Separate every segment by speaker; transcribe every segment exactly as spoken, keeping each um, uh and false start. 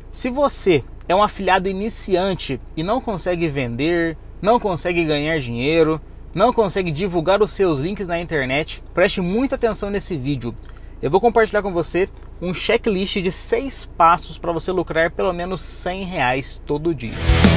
Speaker 1: Se você é um afiliado iniciante e não consegue vender, não consegue ganhar dinheiro, não consegue divulgar os seus links na internet, preste muita atenção nesse vídeo. Eu vou compartilhar com você um checklist de seis passos para você lucrar pelo menos cem reais todo dia.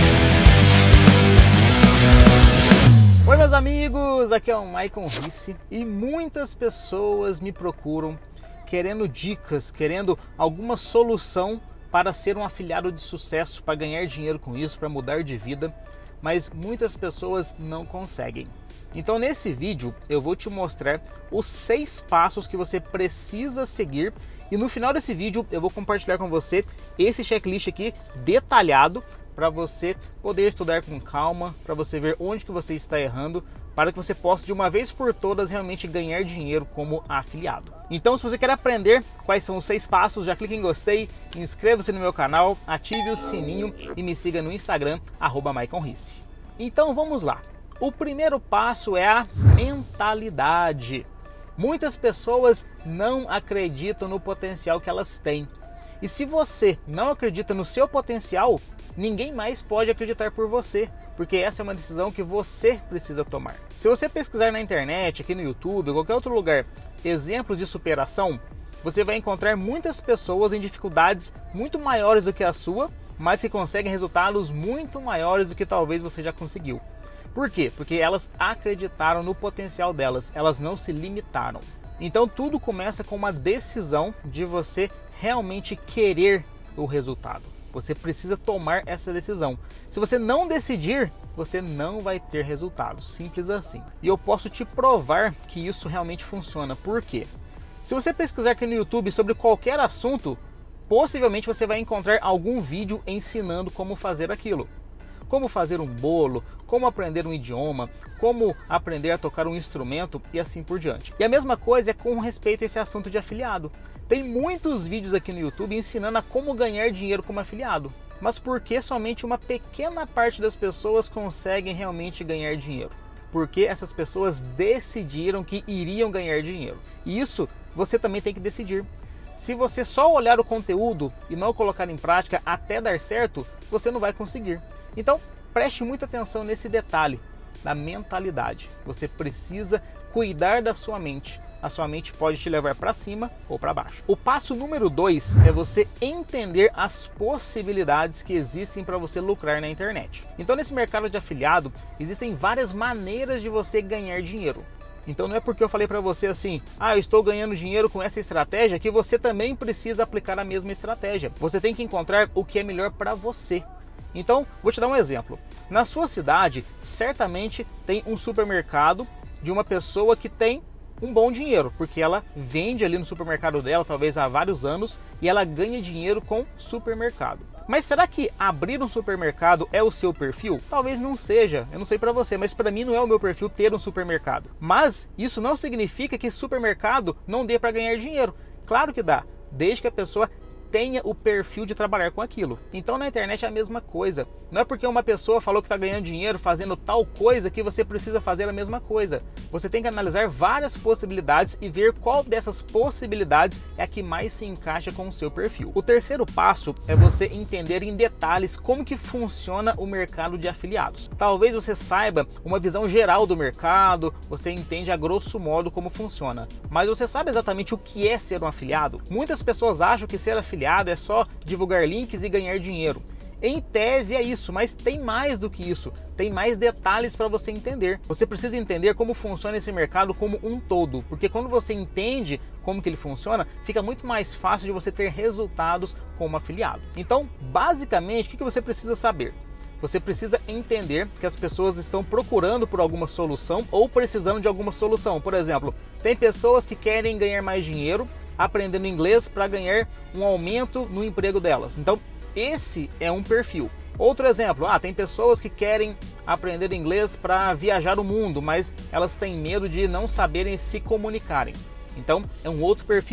Speaker 1: Oi meus amigos, aqui é o Maicon Risse e muitas pessoas me procuram querendo dicas, querendo alguma solução para ser um afiliado de sucesso, para ganhar dinheiro com isso, para mudar de vida, mas muitas pessoas não conseguem. Então nesse vídeo eu vou te mostrar os seis passos que você precisa seguir e no final desse vídeo eu vou compartilhar com você esse checklist aqui detalhado para você poder estudar com calma, para você ver onde que você está errando, para que você possa de uma vez por todas realmente ganhar dinheiro como afiliado. Então se você quer aprender quais são os seis passos, já clique em gostei, inscreva-se no meu canal, ative o sininho e me siga no Instagram, arroba Maicon Risse. Então vamos lá. O primeiro passo é a mentalidade. Muitas pessoas não acreditam no potencial que elas têm. E se você não acredita no seu potencial, ninguém mais pode acreditar por você, porque essa é uma decisão que você precisa tomar. Se você pesquisar na internet, aqui no YouTube, ou qualquer outro lugar, exemplos de superação, você vai encontrar muitas pessoas em dificuldades muito maiores do que a sua, mas que conseguem resultados muito maiores do que talvez você já conseguiu. Por quê? Porque elas acreditaram no potencial delas, elas não se limitaram. Então tudo começa com uma decisão de você realmente querer o resultado. Você precisa tomar essa decisão. Se você não decidir, você não vai ter resultados. Simples assim. E eu posso te provar que isso realmente funciona. Por quê? Se você pesquisar aqui no YouTube sobre qualquer assunto, possivelmente você vai encontrar algum vídeo ensinando como fazer aquilo. Como fazer um bolo, como aprender um idioma, como aprender a tocar um instrumento e assim por diante. E a mesma coisa é com respeito a esse assunto de afiliado. Tem muitos vídeos aqui no YouTube ensinando a como ganhar dinheiro como afiliado. Mas por que somente uma pequena parte das pessoas conseguem realmente ganhar dinheiro? Porque essas pessoas decidiram que iriam ganhar dinheiro. E isso você também tem que decidir. Se você só olhar o conteúdo e não colocar em prática até dar certo, você não vai conseguir. Então, preste muita atenção nesse detalhe da mentalidade. Você precisa cuidar da sua mente. A sua mente pode te levar para cima ou para baixo. O passo número dois é você entender as possibilidades que existem para você lucrar na internet. Então, nesse mercado de afiliado, existem várias maneiras de você ganhar dinheiro. Então não é porque eu falei para você assim, ah, eu estou ganhando dinheiro com essa estratégia, que você também precisa aplicar a mesma estratégia. Você tem que encontrar o que é melhor para você. Então, vou te dar um exemplo. Na sua cidade, certamente tem um supermercado de uma pessoa que tem um bom dinheiro, porque ela vende ali no supermercado dela, talvez há vários anos, e ela ganha dinheiro com supermercado. Mas será que abrir um supermercado é o seu perfil? Talvez não seja, eu não sei para você, mas para mim não é o meu perfil ter um supermercado. Mas isso não significa que supermercado não dê para ganhar dinheiro. Claro que dá, desde que a pessoa tenha o perfil de trabalhar com aquilo. Então na internet é a mesma coisa. Não é porque uma pessoa falou que está ganhando dinheiro fazendo tal coisa que você precisa fazer a mesma coisa. Você tem que analisar várias possibilidades e ver qual dessas possibilidades é a que mais se encaixa com o seu perfil. O terceiro passo é você entender em detalhes como que funciona o mercado de afiliados. Talvez você saiba uma visão geral do mercado, você entende a grosso modo como funciona, mas você sabe exatamente o que é ser um afiliado? Muitas pessoas acham que ser afiliado é só divulgar links e ganhar dinheiro. Em tese é isso, mas tem mais do que isso. Tem mais detalhes para você entender. Você precisa entender como funciona esse mercado como um todo, porque quando você entende como que ele funciona, fica muito mais fácil de você ter resultados como afiliado. Então, basicamente, o que você precisa saber? Você precisa entender que as pessoas estão procurando por alguma solução ou precisando de alguma solução. Por exemplo, tem pessoas que querem ganhar mais dinheiro aprendendo inglês para ganhar um aumento no emprego delas. Então, esse é um perfil. Outro exemplo, ah, tem pessoas que querem aprender inglês para viajar o mundo, mas elas têm medo de não saberem se comunicarem. Então, é um outro perfil.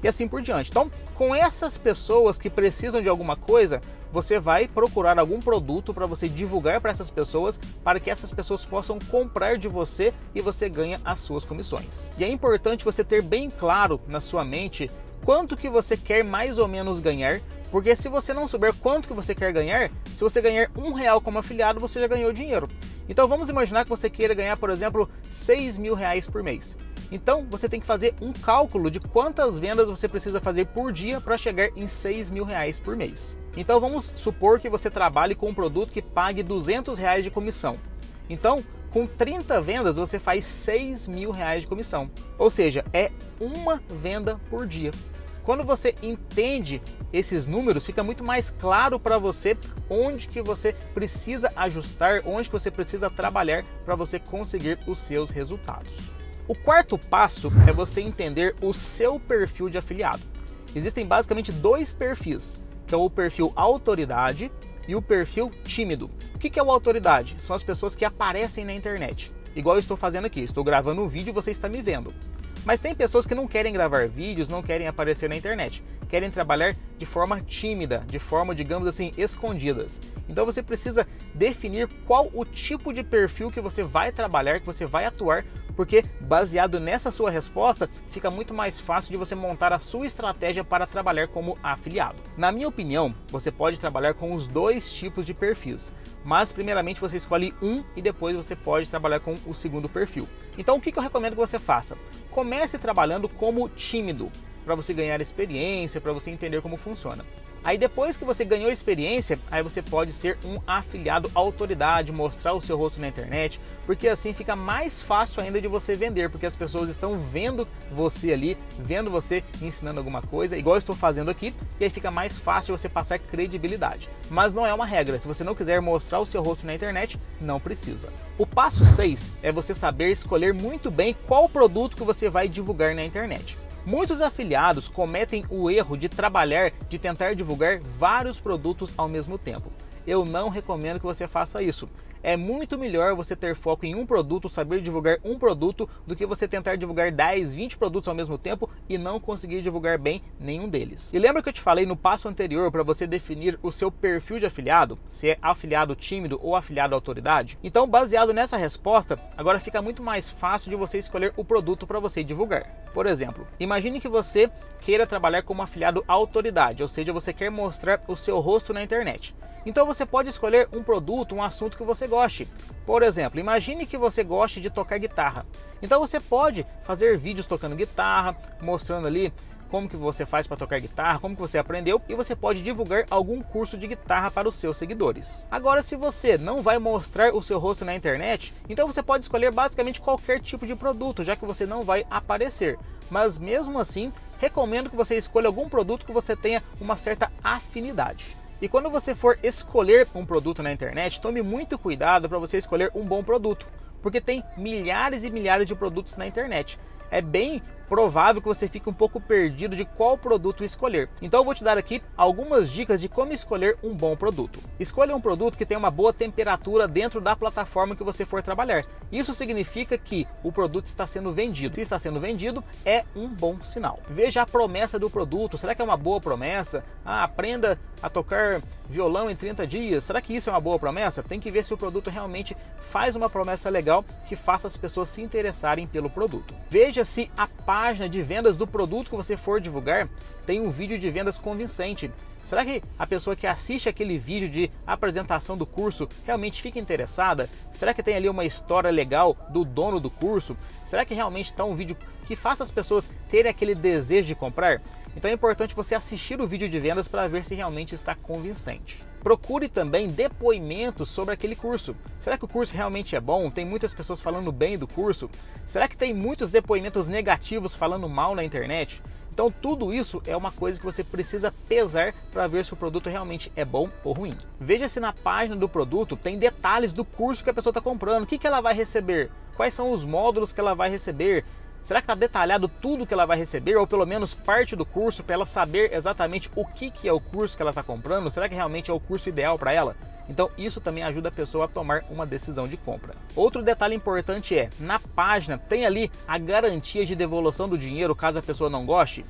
Speaker 1: e assim por diante. Então, com essas pessoas que precisam de alguma coisa, você vai procurar algum produto para você divulgar para essas pessoas, para que essas pessoas possam comprar de você e você ganha as suas comissões. E é importante você ter bem claro na sua mente quanto que você quer mais ou menos ganhar, porque se você não souber quanto que você quer ganhar, se você ganhar um real como afiliado, você já ganhou dinheiro. Então vamos imaginar que você queira ganhar, por exemplo, seis mil reais por mês. Então você tem que fazer um cálculo de quantas vendas você precisa fazer por dia para chegar em seis mil reais por mês. Então vamos supor que você trabalhe com um produto que pague duzentos reais de comissão. Então, com trinta vendas, você faz seis mil reais de comissão. Ou seja, é uma venda por dia. Quando você entende esses números, fica muito mais claro para você onde que você precisa ajustar, onde que você precisa trabalhar para você conseguir os seus resultados. O quarto passo é você entender o seu perfil de afiliado. Existem basicamente dois perfis, que é o perfil autoridade e o perfil tímido. O que é o autoridade? São as pessoas que aparecem na internet. Igual eu estou fazendo aqui, estou gravando um vídeo e você está me vendo. Mas tem pessoas que não querem gravar vídeos, não querem aparecer na internet, querem trabalhar de forma tímida, de forma, digamos assim, escondidas. Então você precisa definir qual o tipo de perfil que você vai trabalhar, que você vai atuar, porque baseado nessa sua resposta, fica muito mais fácil de você montar a sua estratégia para trabalhar como afiliado. Na minha opinião, você pode trabalhar com os dois tipos de perfis, mas primeiramente você escolhe um e depois você pode trabalhar com o segundo perfil. Então o que eu recomendo que você faça? Comece trabalhando como tímido, para você ganhar experiência, para você entender como funciona. Aí depois que você ganhou experiência, aí você pode ser um afiliado autoridade, mostrar o seu rosto na internet, porque assim fica mais fácil ainda de você vender, porque as pessoas estão vendo você ali, vendo você ensinando alguma coisa, igual eu estou fazendo aqui, e aí fica mais fácil você passar credibilidade. Mas não é uma regra, se você não quiser mostrar o seu rosto na internet, não precisa. O passo seis é você saber escolher muito bem qual produto que você vai divulgar na internet. Muitos afiliados cometem o erro de trabalhar, de tentar divulgar vários produtos ao mesmo tempo. Eu não recomendo que você faça isso. É muito melhor você ter foco em um produto, saber divulgar um produto, do que você tentar divulgar dez, vinte produtos ao mesmo tempo e não conseguir divulgar bem nenhum deles. E lembra que eu te falei no passo anterior para você definir o seu perfil de afiliado, se é afiliado tímido ou afiliado autoridade? Então, baseado nessa resposta, agora fica muito mais fácil de você escolher o produto para você divulgar. Por exemplo, imagine que você queira trabalhar como afiliado autoridade, ou seja, você quer mostrar o seu rosto na internet. Então você pode escolher um produto, um assunto que você goste. Por exemplo, imagine que você goste de tocar guitarra. Então você pode fazer vídeos tocando guitarra, mostrando ali como que você faz para tocar guitarra, como que você aprendeu, e você pode divulgar algum curso de guitarra para os seus seguidores. Agora, se você não vai mostrar o seu rosto na internet, então você pode escolher basicamente qualquer tipo de produto, já que você não vai aparecer. Mas mesmo assim, recomendo que você escolha algum produto que você tenha uma certa afinidade. E quando você for escolher um produto na internet, tome muito cuidado para você escolher um bom produto, porque tem milhares e milhares de produtos na internet. É bem provável que você fique um pouco perdido de qual produto escolher. Então eu vou te dar aqui algumas dicas de como escolher um bom produto. Escolha um produto que tenha uma boa temperatura dentro da plataforma que você for trabalhar. Isso significa que o produto está sendo vendido. Se está sendo vendido, é um bom sinal. Veja a promessa do produto. Será que é uma boa promessa? Ah, aprenda a tocar violão em trinta dias. Será que isso é uma boa promessa? Tem que ver se o produto realmente faz uma promessa legal que faça as pessoas se interessarem pelo produto. Veja se a página de vendas do produto que você for divulgar tem um vídeo de vendas convincente. Será que a pessoa que assiste aquele vídeo de apresentação do curso realmente fica interessada? Será que tem ali uma história legal do dono do curso? Será que realmente está um vídeo que faça as pessoas terem aquele desejo de comprar? Então é importante você assistir o vídeo de vendas para ver se realmente está convincente. Procure também depoimentos sobre aquele curso. Será que o curso realmente é bom? Tem muitas pessoas falando bem do curso? Será que tem muitos depoimentos negativos falando mal na internet? Então tudo isso é uma coisa que você precisa pesar para ver se o produto realmente é bom ou ruim. Veja se na página do produto tem detalhes do curso que a pessoa está comprando. O que que ela vai receber? Quais são os módulos que ela vai receber? Será que está detalhado tudo que ela vai receber, ou pelo menos parte do curso, para ela saber exatamente o que, que é o curso que ela está comprando? Será que realmente é o curso ideal para ela? Então isso também ajuda a pessoa a tomar uma decisão de compra. Outro detalhe importante é, na página tem ali a garantia de devolução do dinheiro caso a pessoa não goste?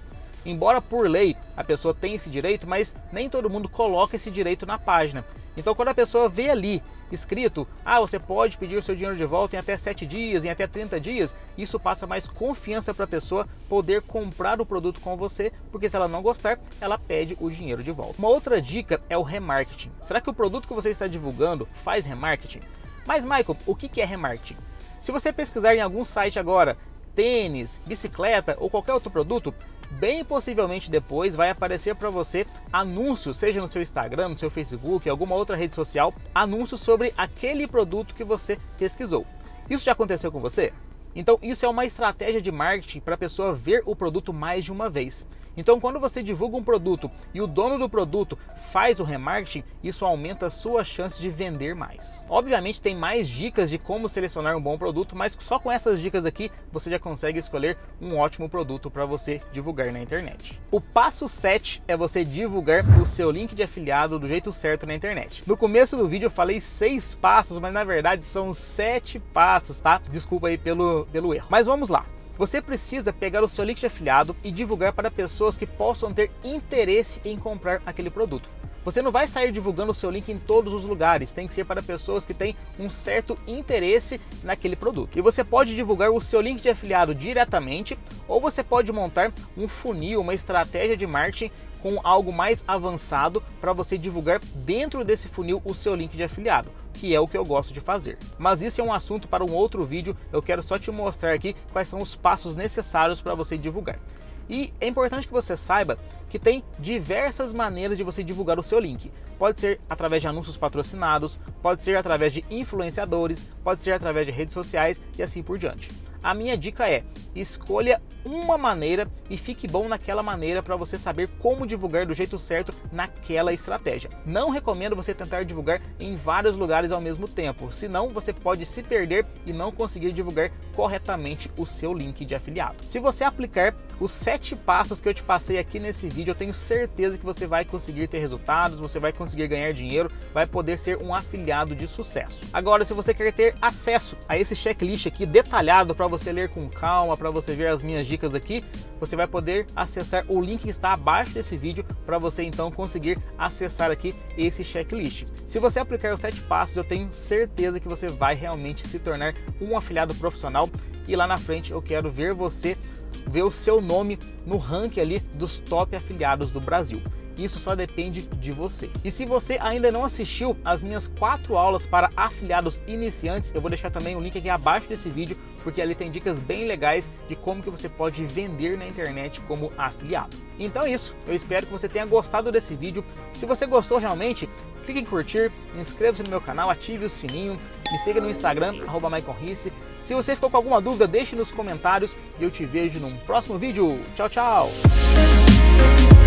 Speaker 1: Embora por lei a pessoa tenha esse direito, mas nem todo mundo coloca esse direito na página. Então quando a pessoa vê ali escrito, ah, você pode pedir o seu dinheiro de volta em até sete dias, em até trinta dias, isso passa mais confiança para a pessoa poder comprar o produto com você, porque se ela não gostar, ela pede o dinheiro de volta. Uma outra dica é o remarketing. Será que o produto que você está divulgando faz remarketing? Mas Michael, o que é remarketing? Se você pesquisar em algum site agora, tênis, bicicleta ou qualquer outro produto, bem possivelmente depois vai aparecer para você anúncios, seja no seu Instagram, no seu Facebook, alguma outra rede social, anúncios sobre aquele produto que você pesquisou. Isso já aconteceu com você? Então isso é uma estratégia de marketing para a pessoa ver o produto mais de uma vez. Então quando você divulga um produto e o dono do produto faz o remarketing, isso aumenta a sua chance de vender mais. Obviamente tem mais dicas de como selecionar um bom produto, mas só com essas dicas aqui você já consegue escolher um ótimo produto para você divulgar na internet. O passo sete é você divulgar o seu link de afiliado do jeito certo na internet. No começo do vídeo eu falei seis passos, mas na verdade são sete passos, tá? Desculpa aí pelo, pelo erro. Mas vamos lá. Você precisa pegar o seu link de afiliado e divulgar para pessoas que possam ter interesse em comprar aquele produto. Você não vai sair divulgando o seu link em todos os lugares, tem que ser para pessoas que têm um certo interesse naquele produto. E você pode divulgar o seu link de afiliado diretamente, ou você pode montar um funil, uma estratégia de marketing com algo mais avançado para você divulgar dentro desse funil o seu link de afiliado, que é o que eu gosto de fazer. Mas isso é um assunto para um outro vídeo, eu quero só te mostrar aqui quais são os passos necessários para você divulgar. E é importante que você saiba que tem diversas maneiras de você divulgar o seu link. Pode ser através de anúncios patrocinados, pode ser através de influenciadores, pode ser através de redes sociais e assim por diante. A minha dica é, escolha uma maneira e fique bom naquela maneira para você saber como divulgar do jeito certo naquela estratégia. Não recomendo você tentar divulgar em vários lugares ao mesmo tempo, senão você pode se perder e não conseguir divulgar corretamente o seu link de afiliado. Se você aplicar os sete passos que eu te passei aqui nesse vídeo, eu tenho certeza que você vai conseguir ter resultados, você vai conseguir ganhar dinheiro, vai poder ser um afiliado de sucesso. Agora, se você quer ter acesso a esse checklist aqui detalhado para você ler com calma, para você ver as minhas dicas aqui, você vai poder acessar o link que está abaixo desse vídeo para você então conseguir acessar aqui esse checklist. Se você aplicar os sete passos, eu tenho certeza que você vai realmente se tornar um afiliado profissional e lá na frente eu quero ver você ver o seu nome no ranking ali dos top afiliados do Brasil. Isso só depende de você. E se você ainda não assistiu as minhas quatro aulas para afiliados iniciantes, eu vou deixar também o link aqui abaixo desse vídeo, porque ali tem dicas bem legais de como que você pode vender na internet como afiliado. Então é isso, eu espero que você tenha gostado desse vídeo. Se você gostou realmente, clique em curtir, inscreva-se no meu canal, ative o sininho, me siga no Instagram, arroba Michael Risse. Se você ficou com alguma dúvida, deixe nos comentários e eu te vejo num próximo vídeo. Tchau, tchau!